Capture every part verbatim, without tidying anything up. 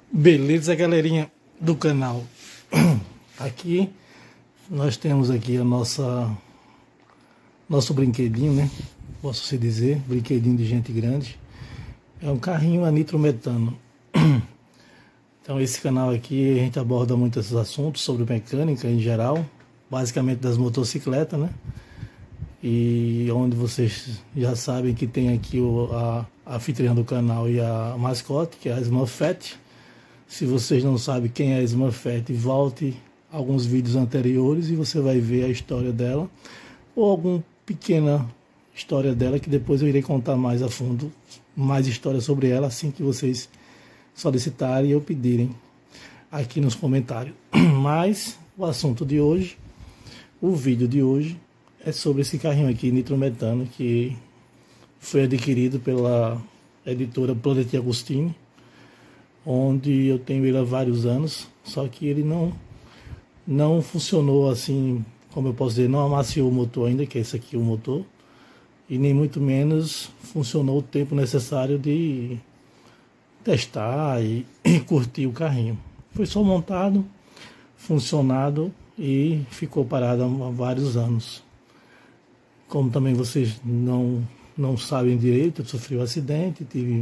Beleza, galerinha do canal. Aqui nós temos aqui a nossa nosso brinquedinho, né? Posso se dizer, brinquedinho de gente grande. É um carrinho a nitrometano. Então esse canal aqui a gente aborda muitos assuntos sobre mecânica em geral, basicamente das motocicletas, né? E onde vocês já sabem que tem aqui o, a, a anfitriã do canal e a mascote, que é a Smurfette. Se vocês não sabem quem é a Smurfette, volte alguns vídeos anteriores e você vai ver a história dela, ou alguma pequena história dela, que depois eu irei contar mais a fundo, mais histórias sobre ela, assim que vocês solicitarem ou pedirem aqui nos comentários. Mas o assunto de hoje, o vídeo de hoje, é sobre esse carrinho aqui, nitrometano, que foi adquirido pela editora Planeta Agostini, onde eu tenho ele há vários anos, só que ele não, não funcionou assim, como eu posso dizer, não amaciou o motor ainda, que é esse aqui o motor, e nem muito menos funcionou o tempo necessário de testar e, e curtir o carrinho. Foi só montado, funcionado e ficou parado há vários anos. Como também vocês não, não sabem direito, eu sofri um acidente, tive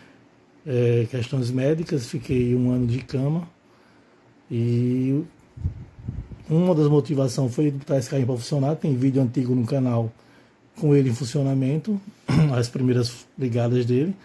é, questões médicas, fiquei um ano de cama e uma das motivações foi botar esse carrinho para funcionar. Tem vídeo antigo no canal com ele em funcionamento, as primeiras ligadas dele,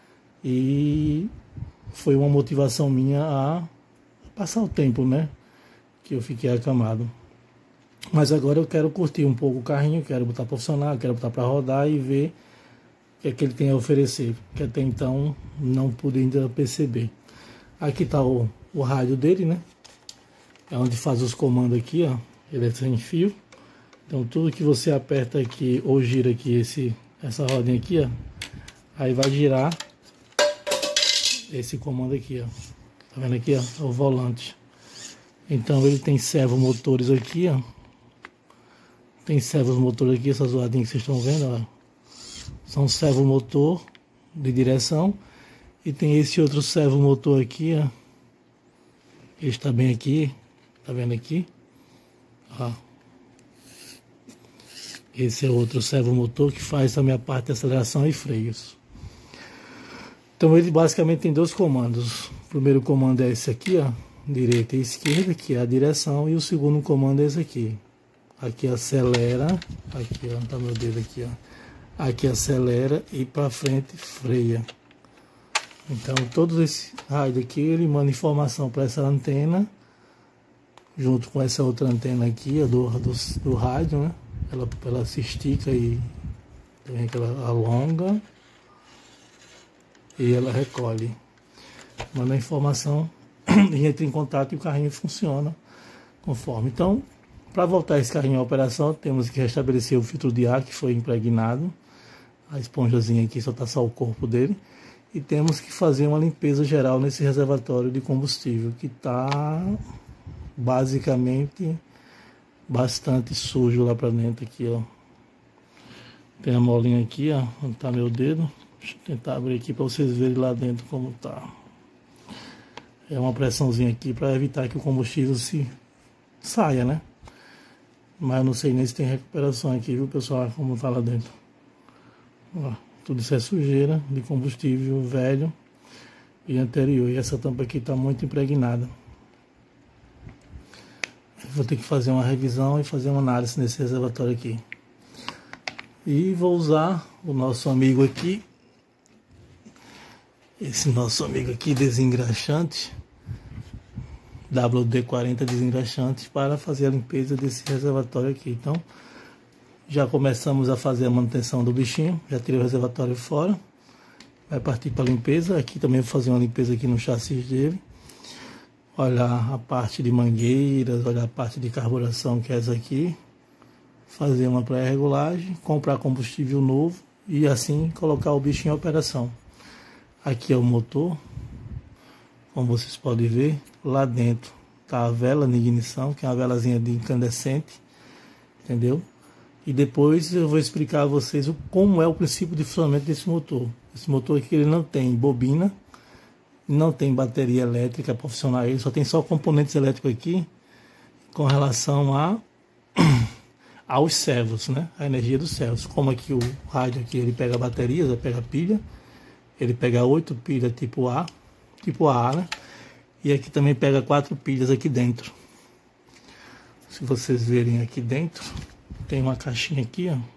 e foi uma motivação minha a passar o tempo, né, que eu fiquei acamado. Mas agora eu quero curtir um pouco o carrinho, quero botar para funcionar, quero botar para rodar e ver o que é que ele tem a oferecer, que até então não pude ainda perceber. Aqui está o, o rádio dele, né? É onde faz os comandos aqui, ó. Ele é sem fio. Então tudo que você aperta aqui ou gira aqui, esse, essa rodinha aqui, ó, aí vai girar esse comando aqui, ó. Tá vendo aqui, ó? É o volante. Então ele tem servomotores aqui, ó. Tem servomotor aqui, essas zoadinhas que vocês estão vendo, ó. São servomotor de direção. E tem esse outro servomotor aqui, ó. Ele está bem aqui, tá vendo aqui? Ó. Esse é outro servomotor que faz também a parte de aceleração e freios. Então ele basicamente tem dois comandos. O primeiro comando é esse aqui, ó, direita e esquerda, que é a direção, e o segundo comando é esse aqui. Aqui acelera, aqui ó, tá meu dedo aqui, ó. Aqui acelera e para frente freia. Então todo esse rádio aqui, ele manda informação para essa antena, junto com essa outra antena aqui, ó, do, do, do rádio, né? Ela, ela se estica e também que ela alonga e ela recolhe. Manda a informação e entra em contato e o carrinho funciona conforme. Então, para voltar esse carrinho à operação, temos que restabelecer o filtro de ar que foi impregnado. A esponjazinha aqui só está só o corpo dele. E temos que fazer uma limpeza geral nesse reservatório de combustível, que está basicamente bastante sujo lá para dentro aqui, ó. Tem a molinha aqui, ó, onde está meu dedo. Deixa eu tentar abrir aqui para vocês verem lá dentro como tá. É uma pressãozinha aqui para evitar que o combustível se saia, né? Mas eu não sei nem se tem recuperação aqui, viu, pessoal, como tá lá dentro. Ó, tudo isso é sujeira de combustível velho e anterior. E essa tampa aqui está muito impregnada. Vou ter que fazer uma revisão e fazer uma análise nesse reservatório aqui. E vou usar o nosso amigo aqui, esse nosso amigo aqui desengraxante, W D quarenta desengraxante, para fazer a limpeza desse reservatório aqui. Então já começamos a fazer a manutenção do bichinho, já tirei o reservatório fora, vai partir para a limpeza. Aqui também vou fazer uma limpeza aqui no chassi dele, olhar a parte de mangueiras, olhar a parte de carburação, que é essa aqui, fazer uma pré-regulagem, comprar combustível novo e assim colocar o bicho em operação. Aqui é o motor, como vocês podem ver, lá dentro tá a vela de ignição, que é uma velazinha de incandescente, entendeu? E depois eu vou explicar a vocês o, como é o princípio de funcionamento desse motor. Esse motor aqui ele não tem bobina, não tem bateria elétrica para funcionar ele, só tem só componentes elétricos aqui com relação a aos servos, né? A energia dos servos. Como aqui o rádio aqui ele pega baterias, ele pega pilha, ele pega oito pilhas tipo A, tipo A, né? E aqui também pega quatro pilhas aqui dentro. Se vocês verem aqui dentro, tem uma caixinha aqui, ó.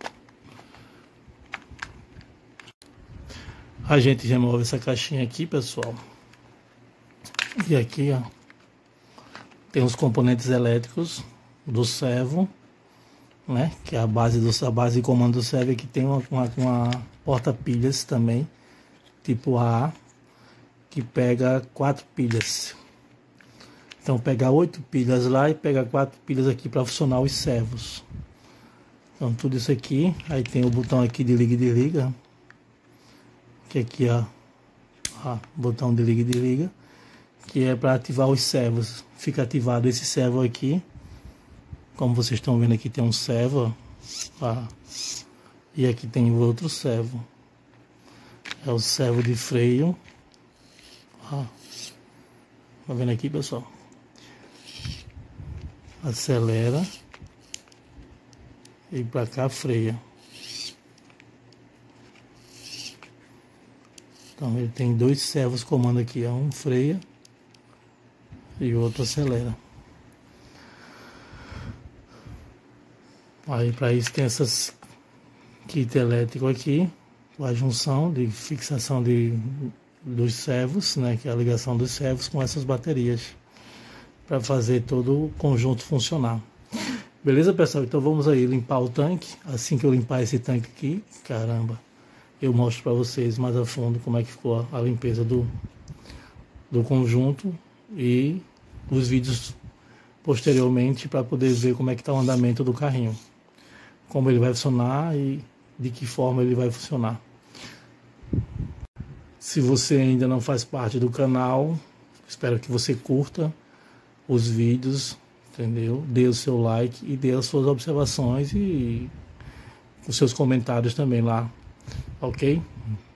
A gente remove essa caixinha aqui, pessoal. E aqui, ó, tem os componentes elétricos do servo, né? Que é a base do a base de comando do servo. Aqui tem uma, uma, uma porta-pilhas também, tipo A, que pega quatro pilhas. Então pega oito pilhas lá e pega quatro pilhas aqui para funcionar os servos. Então tudo isso aqui. Aí tem o botão aqui de liga e desliga, que aqui ó, ó botão de liga e desliga, que é para ativar os servos. Fica ativado esse servo aqui, como vocês estão vendo aqui tem um servo, ó, e aqui tem o outro servo, é o servo de freio, ó, tá vendo aqui, pessoal? Acelera e para cá freia. Então ele tem dois servos comando aqui, um freia e o outro acelera. Aí para isso tem essas kit elétrico aqui, a junção de fixação de, dos servos, né, que é a ligação dos servos com essas baterias, para fazer todo o conjunto funcionar. Beleza, pessoal? Então vamos aí limpar o tanque. Assim que eu limpar esse tanque aqui, caramba, eu mostro para vocês mais a fundo como é que ficou a limpeza do, do conjunto e os vídeos posteriormente para poder ver como é que está o andamento do carrinho, como ele vai funcionar e de que forma ele vai funcionar. Se você ainda não faz parte do canal, espero que você curta os vídeos, entendeu? Dê o seu like e dê as suas observações e os seus comentários também lá, ok?